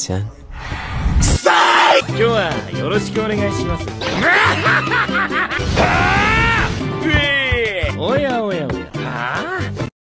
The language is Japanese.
ちゃん。 今日はよろしくお願いします。